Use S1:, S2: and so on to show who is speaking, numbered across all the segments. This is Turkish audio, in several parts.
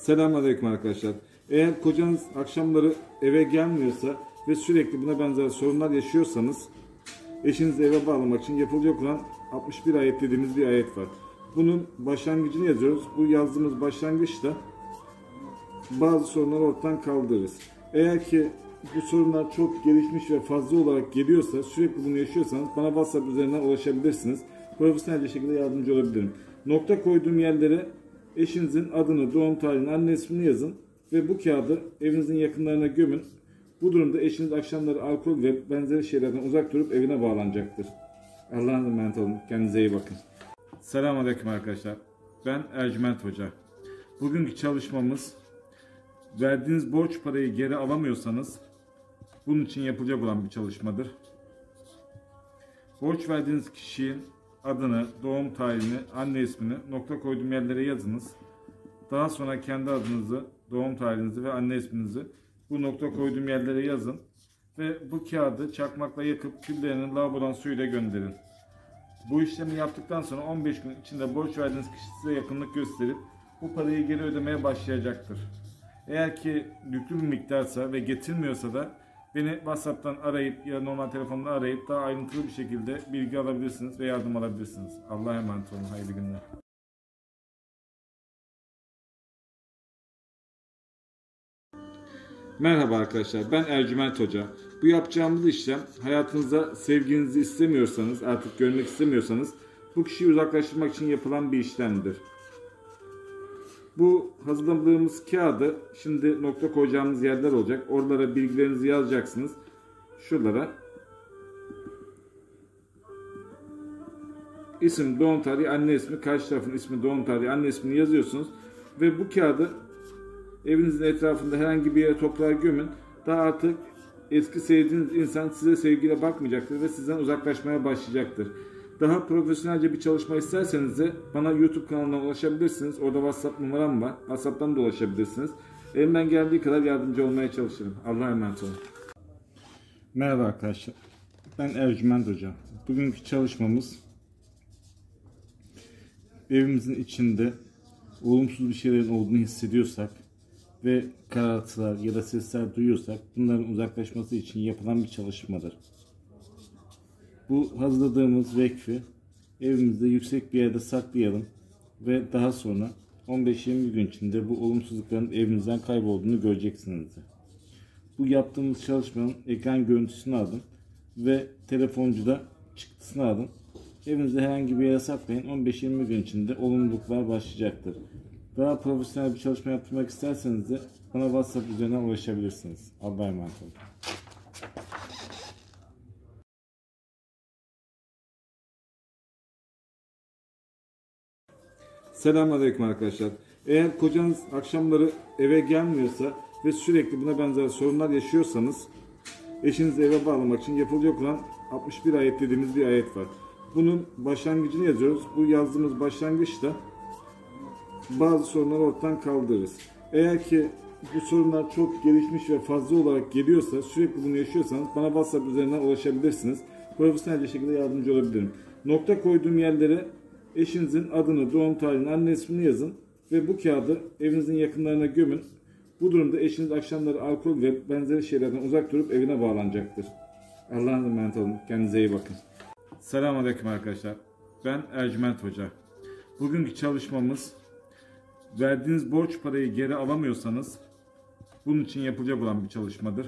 S1: Selamünaleyküm arkadaşlar. Eğer kocanız akşamları eve gelmiyorsa ve sürekli buna benzer sorunlar yaşıyorsanız eşinizi eve bağlamak için yapılacak olan 61 ayet dediğimiz bir ayet var. Bunun başlangıcını yazıyoruz. Bu yazdığımız başlangıçta bazı sorunları ortadan kaldırırız. Eğer ki bu sorunlar çok gelişmiş ve fazla olarak geliyorsa, sürekli bunu yaşıyorsanız bana WhatsApp üzerinden ulaşabilirsiniz. Profesyonelce şekilde yardımcı olabilirim. Nokta koyduğum yerlere eşinizin adını, doğum tarihini, anne ismini yazın ve bu kağıdı evinizin yakınlarına gömün. Bu durumda eşiniz akşamları alkol ve benzeri şeylerden uzak durup evine bağlanacaktır. Allah'a emanet olun. Kendinize iyi bakın. Selamünaleyküm arkadaşlar. Ben Ercüment Hoca. Bugünkü çalışmamız, verdiğiniz borç parayı geri alamıyorsanız bunun için yapılacak olan bir çalışmadır. Borç verdiğiniz kişinin adını, doğum tarihini, anne ismini nokta koyduğum yerlere yazınız. Daha sonra kendi adınızı, doğum tarihinizi ve anne isminizi bu nokta koyduğum yerlere yazın. Ve bu kağıdı çakmakla yakıp küllerini lavabodan suyuyla gönderin. Bu işlemi yaptıktan sonra 15 gün içinde borç verdiğiniz kişi size yakınlık gösterip bu parayı geri ödemeye başlayacaktır. Eğer ki yüklü bir miktarsa ve getirmiyorsa da beni WhatsApp'tan arayıp ya normal telefonla arayıp daha ayrıntılı bir şekilde bilgi alabilirsiniz ve yardım alabilirsiniz. Allah'a emanet olun. Hayırlı günler. Merhaba arkadaşlar, ben Ercüment Hoca. Bu yapacağımız işlem, hayatınızda sevginizi istemiyorsanız, artık görmek istemiyorsanız bu kişiyi uzaklaştırmak için yapılan bir işlemdir. Bu hazırladığımız kağıdı şimdi nokta koyacağımız yerler olacak. Oralara bilgilerinizi yazacaksınız. Şuralara isim, doğum tarihi, anne ismi, karşı tarafın ismi, doğum tarihi, anne ismini yazıyorsunuz. Ve bu kağıdı evinizin etrafında herhangi bir yere toprağa gömün. Daha artık eski sevdiğiniz insan size sevgiyle bakmayacaktır ve sizden uzaklaşmaya başlayacaktır. Daha profesyonelce bir çalışma isterseniz de bana YouTube kanalına ulaşabilirsiniz. Orada WhatsApp numaram var. WhatsApp'tan da ulaşabilirsiniz. Elimden geldiği kadar yardımcı olmaya çalışırım. Allah'a emanet olun. Merhaba arkadaşlar. Ben Ercüment Hoca. Bugünkü çalışmamız, evimizin içinde olumsuz bir şeylerin olduğunu hissediyorsak ve karartılar ya da sesler duyuyorsak bunların uzaklaşması için yapılan bir çalışmadır. Bu hazırladığımız vekfi evimizde yüksek bir yerde saklayalım ve daha sonra 15-20 gün içinde bu olumsuzlukların evimizden kaybolduğunu göreceksinizdir. Bu yaptığımız çalışmanın ekran görüntüsünü alın ve telefoncuda çıktısını alın. Evinizde herhangi bir yere saklayın. 15-20 gün içinde olumluluklar başlayacaktır. Daha profesyonel bir çalışma yaptırmak isterseniz de bana WhatsApp üzerinden ulaşabilirsiniz. Allah'a emanet olun. Selamünaleyküm arkadaşlar. Eğer kocanız akşamları eve gelmiyorsa ve sürekli buna benzer sorunlar yaşıyorsanız eşinizi eve bağlamak için yapılacak olan 61 ayet dediğimiz bir ayet var. Bunun başlangıcını yazıyoruz. Bu yazdığımız başlangıçta bazı sorunları ortadan kaldırırız. Eğer ki bu sorunlar çok gelişmiş ve fazla olarak geliyorsa, sürekli bunu yaşıyorsanız bana WhatsApp üzerinden ulaşabilirsiniz. Profesyonelce şekilde yardımcı olabilirim. Nokta koyduğum yerlere eşinizin adını, doğum tarihini, anne ismini yazın ve bu kağıdı evinizin yakınlarına gömün. Bu durumda eşiniz akşamları alkol ve benzeri şeylerden uzak durup evine bağlanacaktır. Allah'a emanet olun. Kendinize iyi bakın. Selamünaleyküm arkadaşlar. Ben Ercüment Hoca. Bugünkü çalışmamız, verdiğiniz borç parayı geri alamıyorsanız bunun için yapılacak olan bir çalışmadır.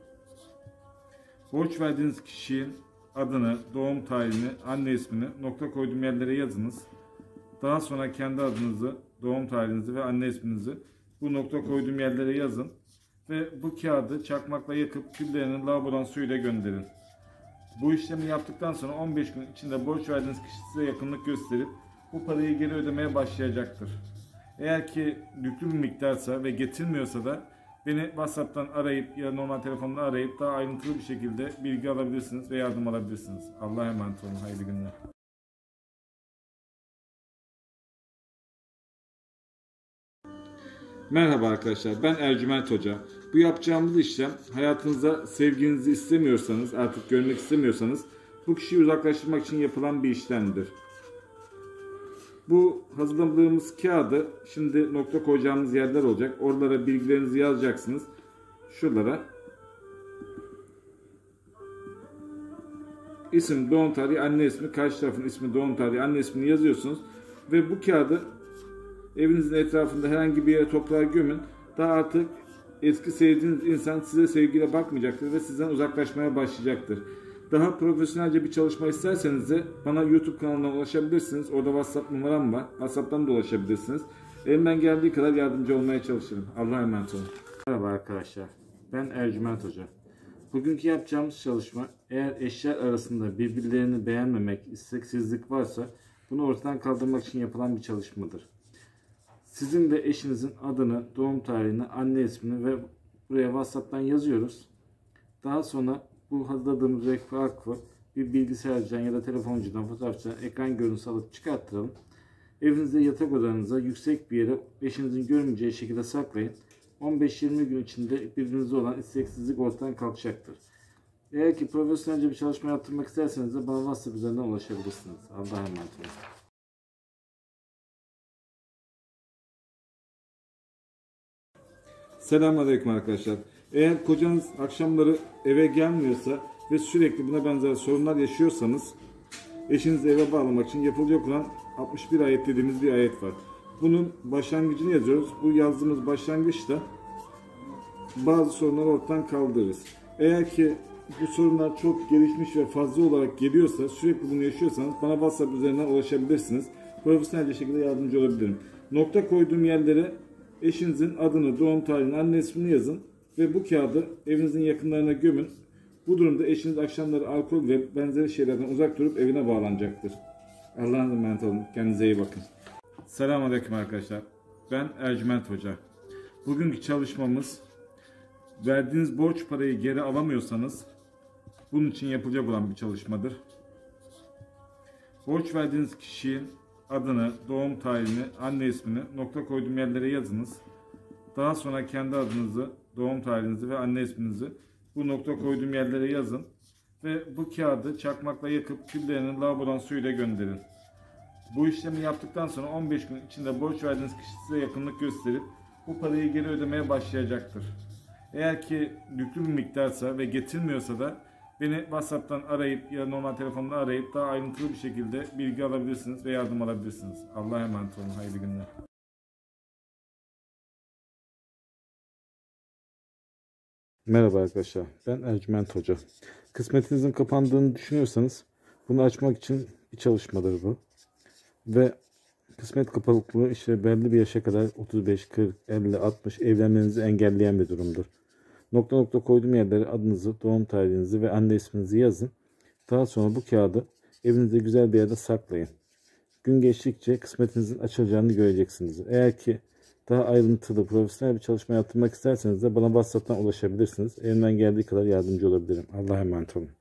S1: Borç verdiğiniz kişinin adını, doğum tarihini, anne ismini nokta koyduğum yerlere yazınız. Daha sonra kendi adınızı, doğum tarihinizi ve anne isminizi bu nokta koyduğum yerlere yazın. Ve bu kağıdı çakmakla yakıp küllerini lavabodan suyuyla gönderin. Bu işlemi yaptıktan sonra 15 gün içinde borç verdiğiniz kişi size yakınlık gösterip bu parayı geri ödemeye başlayacaktır. Eğer ki yüklü bir miktarsa ve getirmiyorsa da beni WhatsApp'tan arayıp ya normal telefonla arayıp daha ayrıntılı bir şekilde bilgi alabilirsiniz ve yardım alabilirsiniz. Allah'a emanet olun. Hayırlı günler. Merhaba arkadaşlar, ben Ercüment Hoca. Bu yapacağımız işlem, hayatınızda sevginizi istemiyorsanız, artık görmek istemiyorsanız bu kişiyi uzaklaştırmak için yapılan bir işlemdir. Bu hazırladığımız kağıdı şimdi nokta koyacağımız yerler olacak. Oralara bilgilerinizi yazacaksınız. Şuralara isim, doğum tarihi, anne ismi, karşı tarafın ismi, doğum tarihi, anne ismini yazıyorsunuz. Ve bu kağıdı evinizin etrafında herhangi bir yere toprağa gömün. Daha artık eski sevdiğiniz insan size sevgiyle bakmayacaktır ve sizden uzaklaşmaya başlayacaktır. Daha profesyonelce bir çalışma isterseniz de bana YouTube kanalına ulaşabilirsiniz. Orada WhatsApp numaram var. WhatsApp'tan da ulaşabilirsiniz. Elimden geldiği kadar yardımcı olmaya çalışırım. Allah'a emanet olun. Merhaba arkadaşlar. Ben Ercüment Hoca. Bugünkü yapacağımız çalışma, eğer eşler arasında birbirlerini beğenmemek, isteksizlik varsa bunu ortadan kaldırmak için yapılan bir çalışmadır. Sizin ve eşinizin adını, doğum tarihini, anne ismini ve buraya WhatsApp'tan yazıyoruz. Daha sonra bu hazırladığımız reklamı bir bilgisayarcıdan ya da telefoncudan, fotoğrafçıdan ekran görüntüsü alıp çıkarttıralım. Evinizde yatak odanıza yüksek bir yere eşinizin görmeyeceği şekilde saklayın. 15-20 gün içinde birbirinizde olan isteksizlik ortadan kalkacaktır. Eğer ki profesyonelce bir çalışma yaptırmak isterseniz de bana WhatsApp üzerinden ulaşabilirsiniz. Allah'a emanet olun. Selamünaleyküm arkadaşlar. Eğer kocanız akşamları eve gelmiyorsa ve sürekli buna benzer sorunlar yaşıyorsanız eşinizi eve bağlamak için yapılacak olan 61 ayet dediğimiz bir ayet var. Bunun başlangıcını yazıyoruz. Bu yazdığımız başlangıçta bazı sorunları ortadan kaldırırız. Eğer ki bu sorunlar çok gelişmiş ve fazla olarak geliyorsa, sürekli bunu yaşıyorsanız bana WhatsApp üzerinden ulaşabilirsiniz. Profesyonelce şekilde yardımcı olabilirim. Nokta koyduğum yerlere eşinizin adını, doğum tarihini, anne ismini yazın ve bu kağıdı evinizin yakınlarına gömün. Bu durumda eşiniz akşamları alkol ve benzeri şeylerden uzak durup evine bağlanacaktır. Allah'a emanet olun. Kendinize iyi bakın. Selamünaleyküm arkadaşlar. Ben Ercüment Hoca. Bugünkü çalışmamız, verdiğiniz borç parayı geri alamıyorsanız bunun için yapılacak olan bir çalışmadır. Borç verdiğiniz kişinin adını, doğum tarihini, anne ismini nokta koyduğum yerlere yazınız. Daha sonra kendi adınızı, doğum tarihinizi ve anne isminizi bu nokta koyduğum yerlere yazın. Ve bu kağıdı çakmakla yakıp küllerini lavabodan suyuyla gönderin. Bu işlemi yaptıktan sonra 15 gün içinde borç verdiğiniz kişi size yakınlık gösterip bu parayı geri ödemeye başlayacaktır. Eğer ki yüklü bir miktarsa ve getirmiyorsa da beni WhatsApp'tan arayıp ya normal telefonla arayıp daha ayrıntılı bir şekilde bilgi alabilirsiniz ve yardım alabilirsiniz. Allah'a emanet olun. Hayırlı günler. Merhaba arkadaşlar. Ben Ercüment Hoca. Kısmetinizin kapandığını düşünüyorsanız bunu açmak için bir çalışmadır bu. Ve kısmet kapalıklığı işte belli bir yaşa kadar 35, 40, 50, 60 evlenmenizi engelleyen bir durumdur. Nokta nokta koyduğum yerlere adınızı, doğum tarihinizi ve anne isminizi yazın. Daha sonra bu kağıdı evinizde güzel bir yerde saklayın. Gün geçtikçe kısmetinizin açılacağını göreceksiniz. Eğer ki daha ayrıntılı, profesyonel bir çalışma yaptırmak isterseniz de bana WhatsApp'tan ulaşabilirsiniz. Elimden geldiği kadar yardımcı olabilirim. Allah'a emanet olun.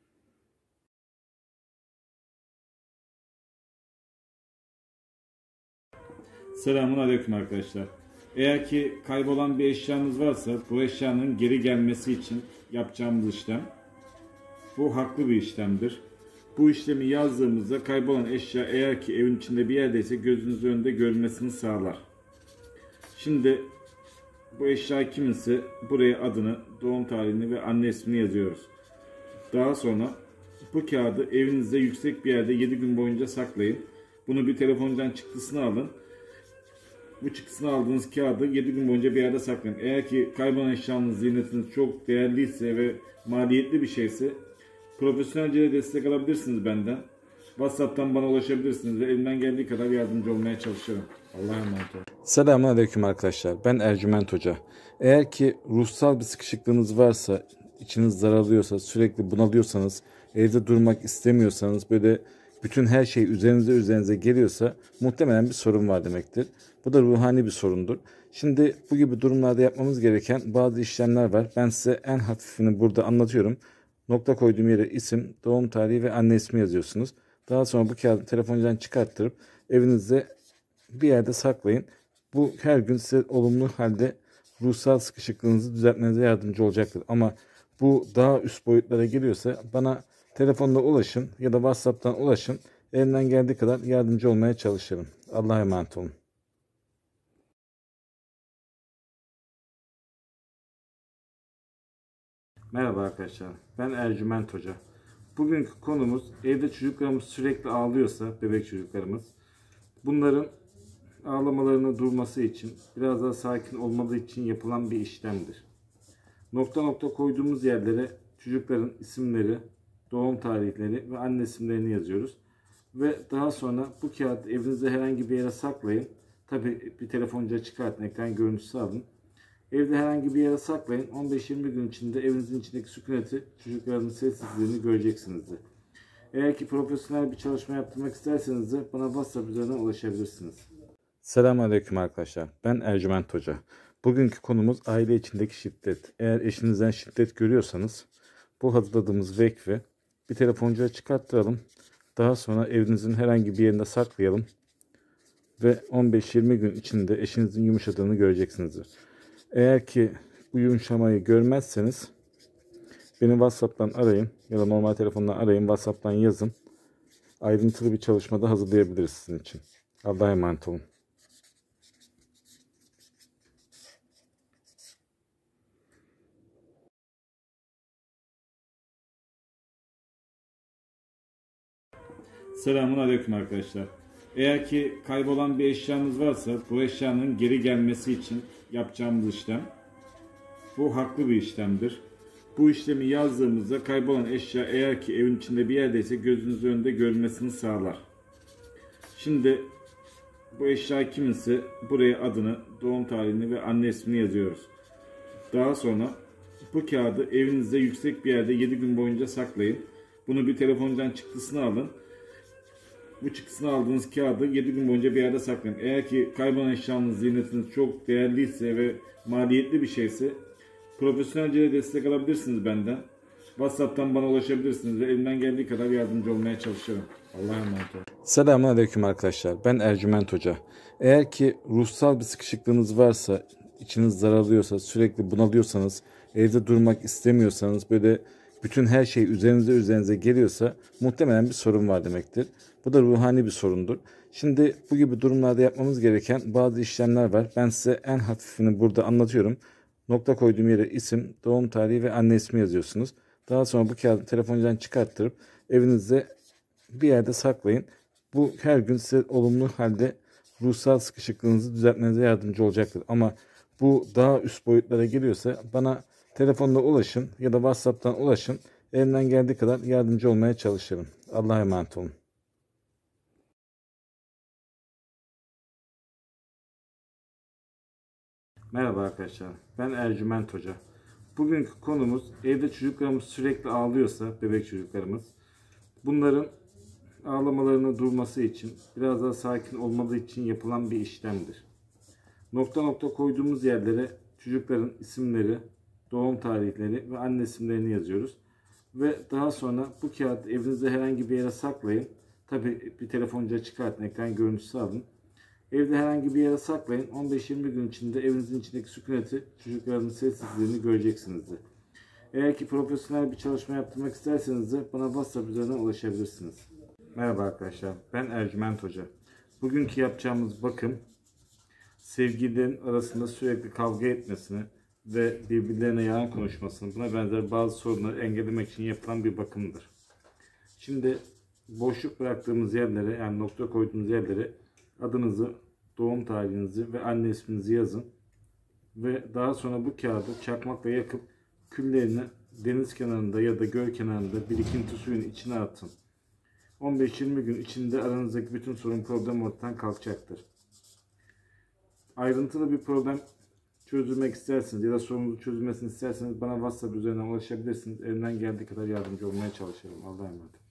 S1: Selamun aleyküm arkadaşlar. Eğer ki kaybolan bir eşyanız varsa bu eşyanın geri gelmesi için yapacağımız işlem bu haklı bir işlemdir. Bu işlemi yazdığımızda kaybolan eşya eğer ki evin içinde bir yerdeyse gözünüzün önünde görünmesini sağlar. Şimdi bu eşya kiminse buraya adını, doğum tarihini ve anne ismini yazıyoruz. Daha sonra bu kağıdı evinizde yüksek bir yerde 7 gün boyunca saklayın. Bunu bir telefondan çıktısını alın. Bu çıktısını aldığınız kağıdı 7 gün boyunca bir yerde saklayın. Eğer ki kaybolan eşyanız, ziynetiniz çok değerliyse ve maliyetli bir şeyse profesyonelce destek alabilirsiniz benden. WhatsApp'tan bana ulaşabilirsiniz ve elimden geldiği kadar yardımcı olmaya çalışırım. Allah'a emanet olun. Selamünaleyküm arkadaşlar. Ben Ercüment Hoca. Eğer ki ruhsal bir sıkışıklığınız varsa, içiniz daralıyorsa, sürekli bunalıyorsanız, evde durmak istemiyorsanız, böyle bütün her şey üzerinize geliyorsa muhtemelen bir sorun var demektir. Bu da ruhani bir sorundur. Şimdi bu gibi durumlarda yapmamız gereken bazı işlemler var. Ben size en hafifini burada anlatıyorum. Nokta koyduğum yere isim, doğum tarihi ve anne ismi yazıyorsunuz. Daha sonra bu kağıdı telefondan çıkarttırıp evinizde bir yerde saklayın. Bu her gün size olumlu halde ruhsal sıkışıklığınızı düzeltmenize yardımcı olacaktır. Ama bu daha üst boyutlara geliyorsa bana telefonla ulaşın ya da WhatsApp'tan ulaşın. Elimden geldiği kadar yardımcı olmaya çalışırım. Allah'a emanet olun. Merhaba arkadaşlar, ben Ercüment Hoca. Bugünkü konumuz, evde çocuklarımız sürekli ağlıyorsa, bebek çocuklarımız, bunların ağlamalarını durması için, biraz daha sakin olmaları için yapılan bir işlemdir. Nokta nokta koyduğumuz yerlere çocukların isimleri, doğum tarihleri ve anne isimlerini yazıyoruz. Ve daha sonra bu kağıdı evinizde herhangi bir yere saklayın. Tabi bir telefoncuya çıkartın, ekran görüntüsü alın. Evde herhangi bir yere saklayın. 15-20 gün içinde evinizin içindeki sükuneti, çocukların sessizliğini göreceksinizdir. Eğer ki profesyonel bir çalışma yaptırmak isterseniz de bana WhatsApp üzerinden ulaşabilirsiniz. Selamünaleyküm arkadaşlar. Ben Ercüment Hoca. Bugünkü konumuz aile içindeki şiddet. Eğer eşinizden şiddet görüyorsanız bu hazırladığımız vekfi bir telefoncuya çıkarttıralım. Daha sonra evinizin herhangi bir yerinde saklayalım. Ve 15-20 gün içinde eşinizin yumuşadığını göreceksinizdir. Eğer ki bu yumuşamayı görmezseniz beni WhatsApp'tan arayın ya da normal telefondan arayın, WhatsApp'tan yazın. Ayrıntılı bir çalışmada hazırlayabiliriz sizin için. Allah'a emanet olun. Selamun aleyküm arkadaşlar. Eğer ki kaybolan bir eşyanız varsa bu eşyanın geri gelmesi için yapacağımız işlem bu haklı bir işlemdir. Bu işlemi yazdığımızda kaybolan eşya eğer ki evin içinde bir yerdeyse gözünüzün önünde görülmesini sağlar. Şimdi bu eşya kiminse buraya adını, doğum tarihini ve anne ismini yazıyoruz. Daha sonra bu kağıdı evinizde yüksek bir yerde 7 gün boyunca saklayın. Bunu bir telefondan çıktısını alın. Bu çıktısını aldığınız kağıdı 7 gün boyunca bir yerde saklayın. Eğer ki kaybolan eşyanız, ziynetiniz çok değerliyse ve maliyetli bir şeyse profesyonelce destek alabilirsiniz benden. WhatsApp'tan bana ulaşabilirsiniz ve elimden geldiği kadar yardımcı olmaya çalışırım. Allah'a emanet olun. Selamünaleyküm arkadaşlar. Ben Ercüment Hoca. Eğer ki ruhsal bir sıkışıklığınız varsa, içiniz daralıyorsa, sürekli bunalıyorsanız, evde durmak istemiyorsanız, böyle bütün her şey üzerinize geliyorsa muhtemelen bir sorun var demektir. Bu da ruhani bir sorundur. Şimdi bu gibi durumlarda yapmamız gereken bazı işlemler var. Ben size en hafifini burada anlatıyorum. Nokta koyduğum yere isim, doğum tarihi ve anne ismi yazıyorsunuz. Daha sonra bu kağıdı telefondan çıkarttırıp evinizde bir yerde saklayın. Bu her gün size olumlu halde ruhsal sıkışıklığınızı düzeltmenize yardımcı olacaktır. Ama bu daha üst boyutlara geliyorsa bana telefonla ulaşın ya da WhatsApp'tan ulaşın. Elimden geldiği kadar yardımcı olmaya çalışırım. Allah'a emanet olun. Merhaba arkadaşlar, ben Ercüment Hoca. Bugünkü konumuz, evde çocuklarımız sürekli ağlıyorsa, bebek çocuklarımız, bunların ağlamalarını durması için, biraz daha sakin olmaları için yapılan bir işlemdir. Nokta nokta koyduğumuz yerlere çocukların isimleri, doğum tarihleri ve anne isimlerini yazıyoruz. Ve daha sonra bu kağıdı evinizde herhangi bir yere saklayın. Tabi bir telefoncuya çıkartın, ekran görüntüsü alın. Evde herhangi bir yere saklayın. 15-20 gün içinde evinizin içindeki sükuneti, çocukların sessizliğini göreceksinizdir. Eğer ki profesyonel bir çalışma yaptırmak isterseniz de bana WhatsApp üzerinden ulaşabilirsiniz. Merhaba arkadaşlar, ben Ercüment Hoca. Bugünkü yapacağımız bakım, sevgililerin arasında sürekli kavga etmesini ve birbirlerine yalan konuşmasını, buna benzer bazı sorunları engellemek için yapılan bir bakımdır. Şimdi boşluk bıraktığımız yerlere, yani nokta koyduğumuz yerlere adınızı, doğum tarihinizi ve anne isminizi yazın. Ve daha sonra bu kağıdı çakmakla yakıp küllerini deniz kenarında ya da göl kenarında birikinti suyun içine atın. 15-20 gün içinde aranızdaki bütün sorun, problem ortadan kalkacaktır. Ayrıntılı bir problem çözülmek isterseniz ya da sorunun çözülmesini isterseniz bana WhatsApp üzerinden ulaşabilirsiniz. Elimden geldiği kadar yardımcı olmaya çalışırım. Allah'a emanet.